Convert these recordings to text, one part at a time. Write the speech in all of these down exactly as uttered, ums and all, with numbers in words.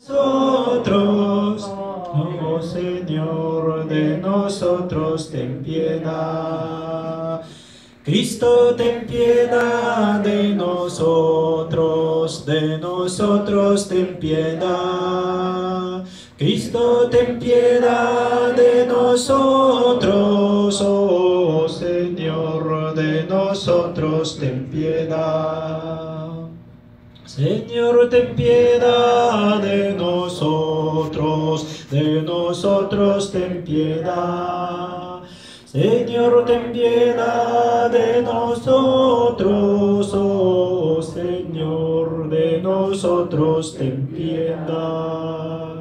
nosotros. Oh Señor, de nosotros ten piedad. Cristo, ten piedad de nosotros, de nosotros ten piedad. Cristo, ten piedad de nosotros, oh Señor, de nosotros ten piedad. Señor, ten piedad de nosotros, de nosotros ten piedad. Señor, ten piedad de nosotros, oh Señor, de nosotros ten piedad.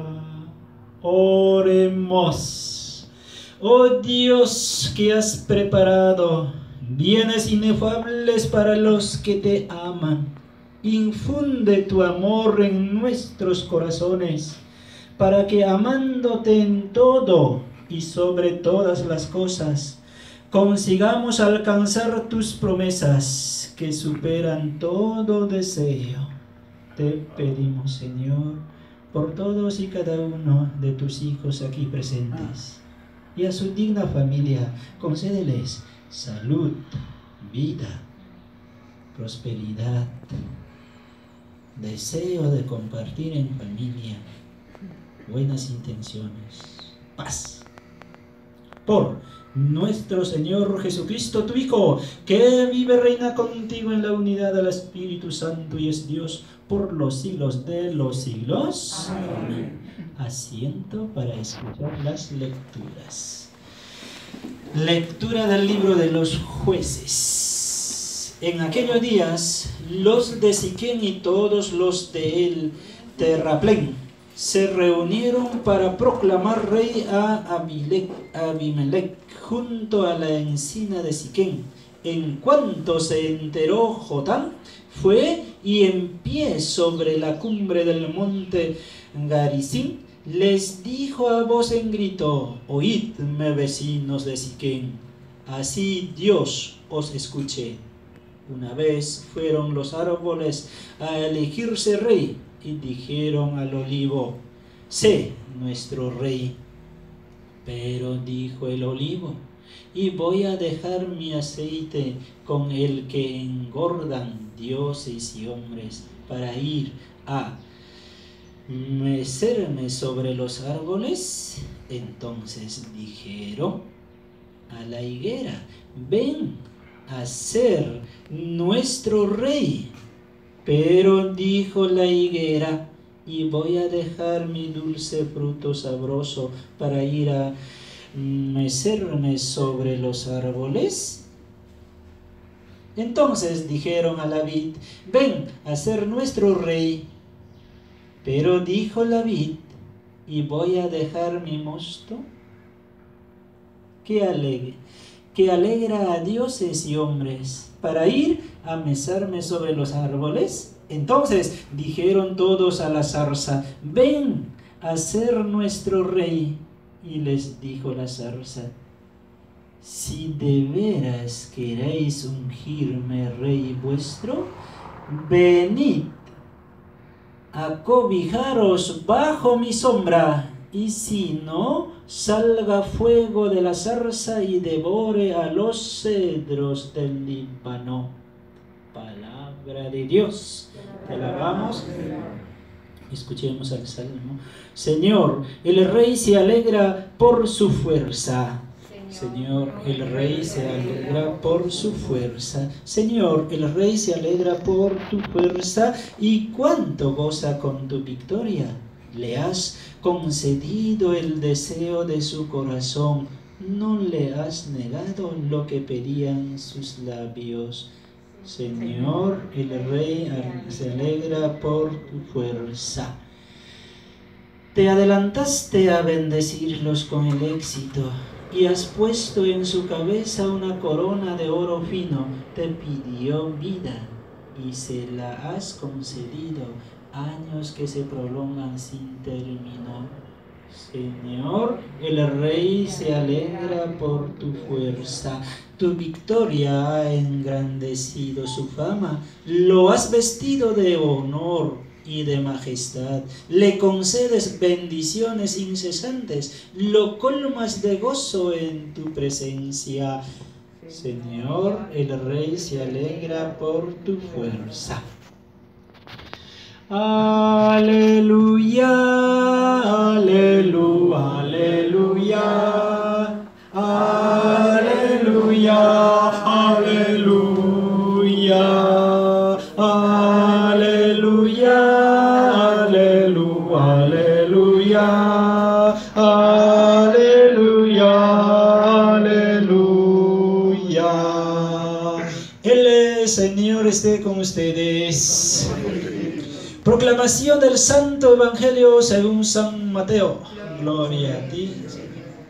Oremos. Oh Dios, que has preparado bienes inefables para los que te aman, infunde tu amor en nuestros corazones, para que amándote en todo y sobre todas las cosas, consigamos alcanzar tus promesas que superan todo deseo. Te pedimos, Señor, por todos y cada uno de tus hijos aquí presentes, y a su digna familia, concédeles salud, vida, prosperidad, deseo de compartir en familia, buenas intenciones, paz. Por nuestro Señor Jesucristo, tu Hijo, que vive y reina contigo en la unidad del Espíritu Santo y es Dios por los siglos de los siglos. Amén. Asiento para escuchar las lecturas. Lectura del libro de los Jueces. En aquellos días, los de Siquén y todos los de el terraplén se reunieron para proclamar rey a Abimelech junto a la encina de Siquén. En cuanto se enteró Jotam, fue y en pie sobre la cumbre del monte Garizim, les dijo a voz en grito: oídme, vecinos de Siquén, así Dios os escuche. Una vez fueron los árboles a elegirse rey, y dijeron al olivo: sé nuestro rey. Pero dijo el olivo: y voy a dejar mi aceite con el que engordan dioses y hombres, para ir a mecerme sobre los árboles. Entonces dijeron a la higuera: ven a ser nuestro rey. Pero dijo la higuera: y voy a dejar mi dulce fruto sabroso para ir a mecerme sobre los árboles. Entonces dijeron a la vid: ven a ser nuestro rey. Pero dijo la vid: y voy a dejar mi mosto que alegre, que alegra a dioses y hombres, para ir a mesarme sobre los árboles. Entonces dijeron todos a la zarza: ven a ser nuestro rey. Y les dijo la zarza: si de veras queréis ungirme rey vuestro, venid a cobijaros bajo mi sombra, y si no, salga fuego de la zarza y devore a los cedros del Líbano. Palabra de Dios. Te alabamos. Escuchemos al Salmo. Señor, el rey se alegra por su fuerza. Señor, el rey se alegra por su fuerza. Señor, el rey se alegra por tu fuerza. ¿Y cuánto goza con tu victoria? Le has concedido el deseo de su corazón. No le has negado lo que pedían sus labios. Señor, el rey se alegra por tu fuerza. Te adelantaste a bendecirlos con el éxito, y has puesto en su cabeza una corona de oro fino. Te pidió vida, y se la has concedido, años que se prolongan sin término. Señor, el rey se alegra por tu fuerza. Tu victoria ha engrandecido su fama, lo has vestido de honor y de majestad. Le concedes bendiciones incesantes, lo colmas de gozo en tu presencia. Señor, el Rey se alegra por tu fuerza. Aleluya, aleluya, aleluya, aleluya, aleluya, aleluya, aleluya, aleluya, aleluya. El Señor esté con ustedes. Proclamación del Santo Evangelio según San Mateo. Gloria a ti, Señor.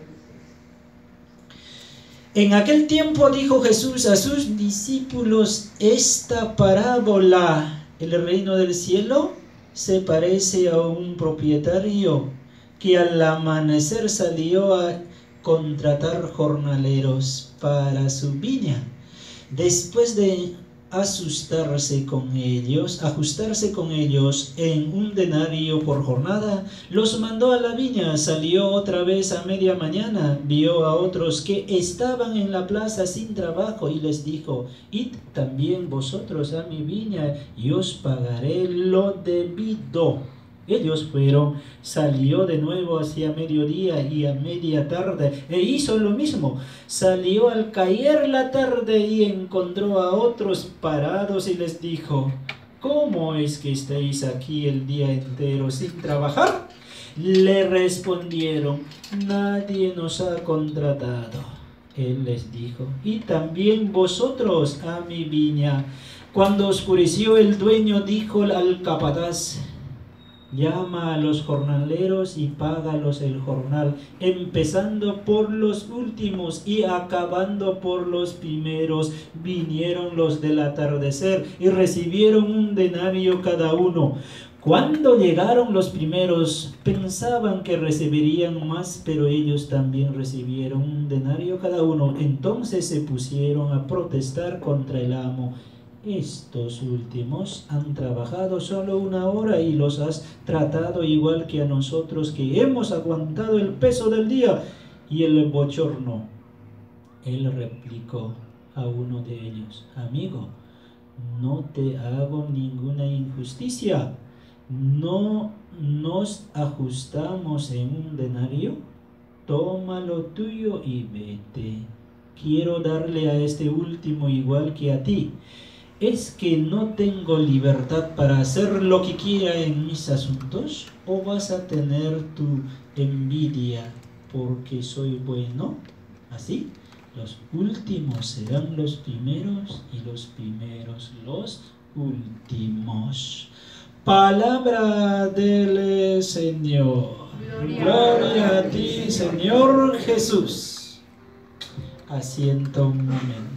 En aquel tiempo dijo Jesús a sus discípulos esta parábola: el reino del cielo se parece a un propietario que al amanecer salió a contratar jornaleros para su viña. Después de asustarse con ellos, ajustarse con ellos en un denario por jornada, los mandó a la viña. Salió otra vez a media mañana, vio a otros que estaban en la plaza sin trabajo y les dijo: id también vosotros a mi viña y os pagaré lo debido. Ellos fueron. Salió de nuevo hacia mediodía y a media tarde e hizo lo mismo. Salió al caer la tarde y encontró a otros parados y les dijo: ¿cómo es que estáis aquí el día entero sin trabajar? Le respondieron: nadie nos ha contratado. Él les dijo: y también vosotros a mi viña. Cuando oscureció, el dueño dijo al capataz: llama a los jornaleros y págalos el jornal, empezando por los últimos y acabando por los primeros. Vinieron los del atardecer y recibieron un denario cada uno. Cuando llegaron los primeros, pensaban que recibirían más, pero ellos también recibieron un denario cada uno. Entonces se pusieron a protestar contra el amo: estos últimos han trabajado solo una hora y los has tratado igual que a nosotros, que hemos aguantado el peso del día y el bochorno. Él replicó a uno de ellos: amigo, no te hago ninguna injusticia. ¿No nos ajustamos en un denario? Toma lo tuyo y vete. Quiero darle a este último igual que a ti. ¿Es que no tengo libertad para hacer lo que quiera en mis asuntos? ¿O vas a tener tu envidia porque soy bueno? Así, los últimos serán los primeros y los primeros los últimos. Palabra del Señor. Gloria, Gloria a ti, Señor Jesús. Asienta un momento.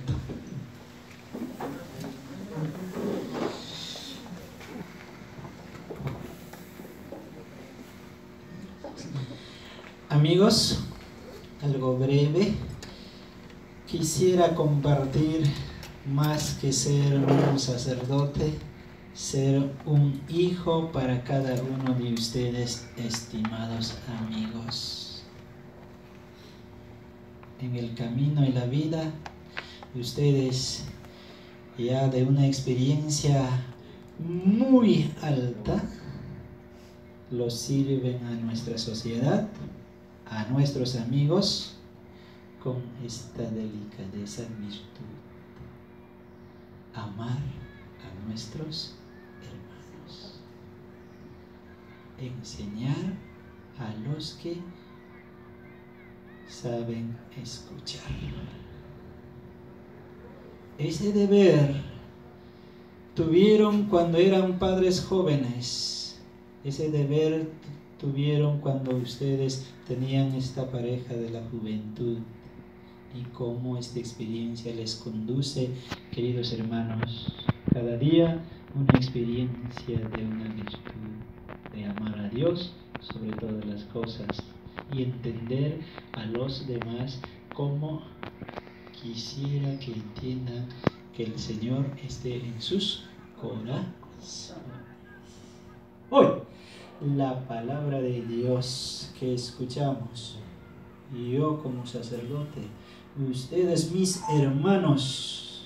Amigos, algo breve. Quisiera compartir, más que ser un sacerdote, ser un hijo para cada uno de ustedes, estimados amigos. En el camino y la vida, ustedes ya de una experiencia muy alta, los sirven a nuestra sociedad, a nuestros amigos, con esta delicadeza virtud: amar a nuestros hermanos, enseñar a los que saben escuchar. Ese deber tuvieron cuando eran padres jóvenes, ese deber tuvieron cuando ustedes tenían esta pareja de la juventud, y cómo esta experiencia les conduce, queridos hermanos, cada día una experiencia de una virtud, de amar a Dios sobre todas las cosas y entender a los demás como quisiera que entiendan que el Señor esté en sus corazones. Hoy, la palabra de Dios que escuchamos, y yo como sacerdote, ustedes mis hermanos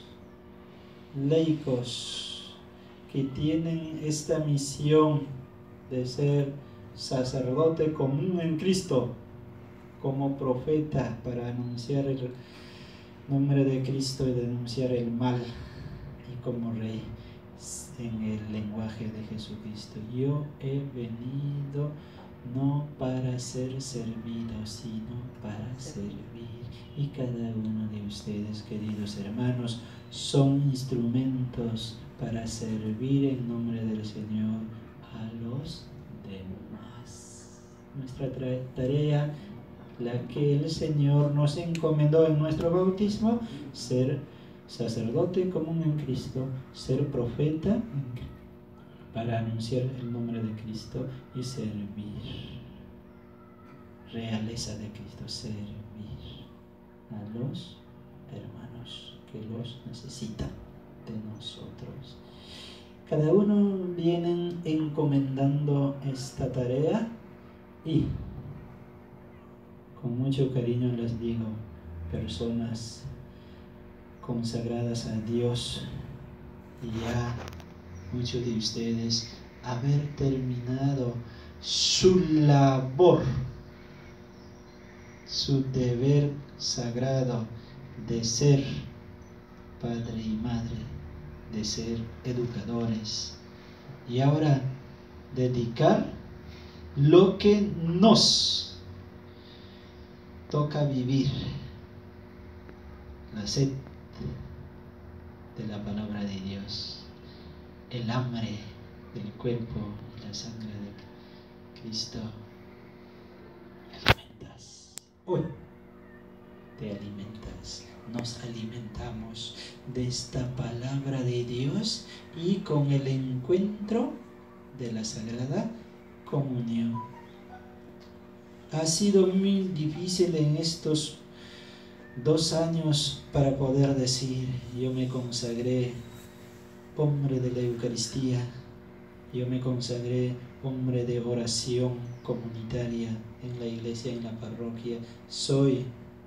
laicos que tienen esta misión de ser sacerdote común en Cristo, como profeta para anunciar el nombre de Cristo y denunciar el mal, y como rey en el lenguaje de Jesucristo. Yo he venido no para ser servido, sino para servir. Y cada uno de ustedes, queridos hermanos, son instrumentos para servir en nombre del Señor a los demás. Nuestra tarea, la que el Señor nos encomendó en nuestro bautismo, ser sacerdote común en Cristo, ser profeta para anunciar el nombre de Cristo y servir. Realeza de Cristo, servir a los hermanos que los necesitan de nosotros. Cada uno viene encomendando esta tarea y con mucho cariño les digo, personas consagradas a Dios, y ya muchos de ustedes haber terminado su labor, su deber sagrado de ser padre y madre, de ser educadores, y ahora dedicar lo que nos toca vivir, la sed de la palabra de Dios, el hambre del cuerpo y la sangre de Cristo. Alimentas. Hoy te alimentas. Nos alimentamos de esta palabra de Dios y con el encuentro de la Sagrada Comunión. Ha sido muy difícil en estos dos años para poder decir, yo me consagré hombre de la Eucaristía, yo me consagré hombre de oración comunitaria en la iglesia, en la parroquia, soy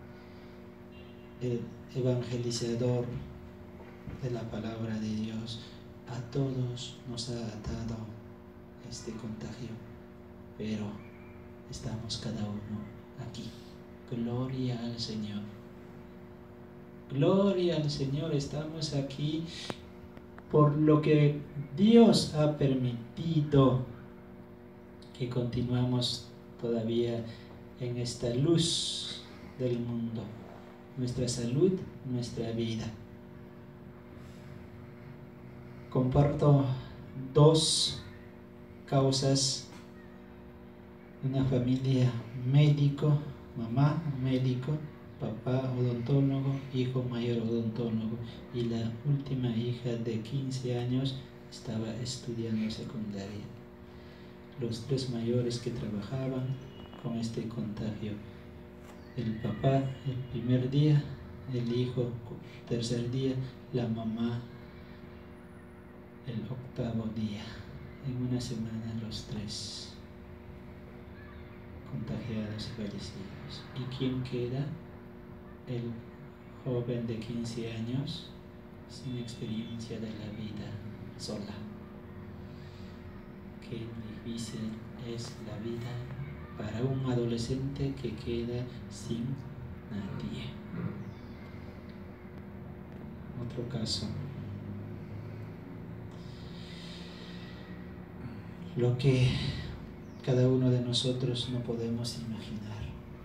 el evangelizador de la palabra de Dios. A todos nos ha atado este contagio, pero estamos cada uno aquí. Gloria al Señor. Gloria al Señor, estamos aquí por lo que Dios ha permitido que continuamos todavía en esta luz del mundo, nuestra salud, nuestra vida. Comparto dos causas: una familia médico, mamá médico, papá odontólogo, hijo mayor odontólogo, y la última hija de quince años estaba estudiando secundaria. Los tres mayores que trabajaban con este contagio. El papá el primer día, el hijo tercer día, la mamá el octavo día. En una semana los tres contagiados y fallecidos. ¿Y quién queda? El joven de quince años sin experiencia de la vida, sola. Qué difícil es la vida para un adolescente que queda sin nadie. Otro caso. Lo que cada uno de nosotros no podemos imaginar.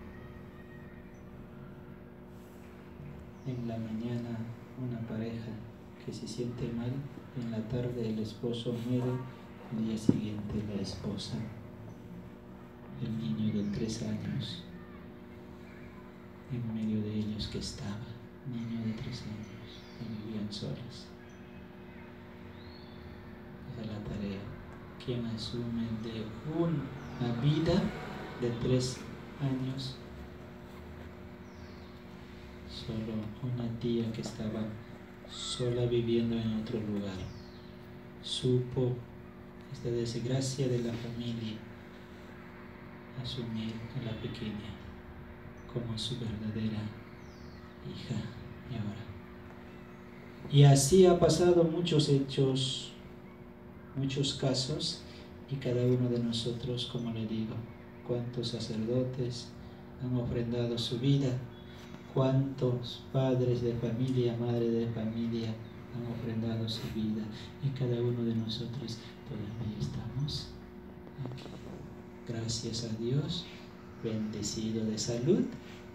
En la mañana una pareja que se siente mal, en la tarde el esposo muere, el día siguiente la esposa, el niño de tres años, en medio de ellos que estaba, niño de tres años, y vivían solos. Esa es la tarea. ¿Quién asume de una vida de tres años? Solo una tía que estaba sola viviendo en otro lugar supo esta desgracia de la familia, asumir a la pequeña como su verdadera hija y ahora. Y así ha pasado muchos hechos, muchos casos, y cada uno de nosotros, como le digo, cuántos sacerdotes han ofrendado su vida, cuántos padres de familia, madres de familia han ofrendado su vida, y cada uno de nosotros todavía estamos aquí. Gracias a Dios, bendecido de salud,